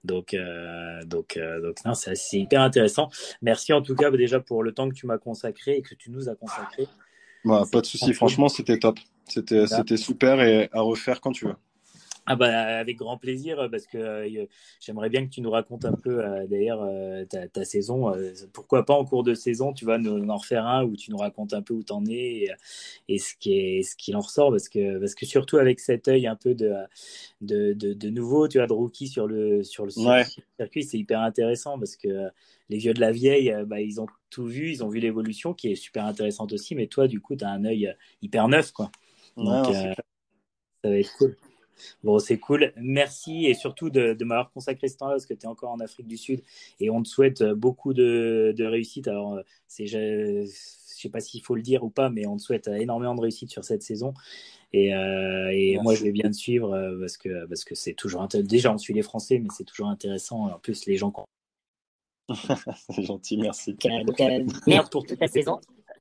Donc non, c'est hyper intéressant. Merci en tout cas déjà pour le temps que tu m'as consacré et que tu nous as consacré. Bah, pas C'est de vraiment souci, cool. franchement, c'était top. C'était super et à refaire quand tu veux. Ah bah avec grand plaisir parce que j'aimerais bien que tu nous racontes un peu d'ailleurs ta saison. Pourquoi pas en cours de saison, tu vas nous en refaire un où tu nous racontes un peu où t'en es et ce qu'il en ressort parce que surtout avec cet œil un peu de nouveau, tu vois, de rookie sur le Ouais, circuit, c'est hyper intéressant parce que les vieux de la vieille, bah, ils ont tout vu, ils ont vu l'évolution qui est super intéressante aussi, mais toi du coup tu as un œil hyper neuf quoi. ouais, Donc non, c'est clair. ça va être cool. Bon, c'est cool. Merci et surtout de m'avoir consacré ce temps-là parce que tu es encore en Afrique du Sud et on te souhaite beaucoup de réussite. Alors, je sais pas s'il faut le dire ou pas, mais on te souhaite énormément de réussite sur cette saison. Et moi, je Merci. vais bien te suivre parce que c'est toujours intéressant. Déjà, on suit les Français, mais c'est toujours intéressant. En plus, les gens qui C'est gentil, merci. merde pour toute la saison.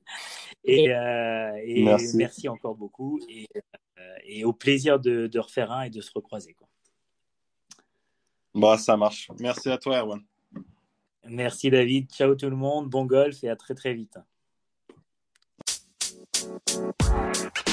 Et Merci. merci encore beaucoup. Et au plaisir de refaire un et de se recroiser, quoi. Bah, ça marche. Merci à toi, Erwan. Merci David, ciao tout le monde, bon golf et à très très vite.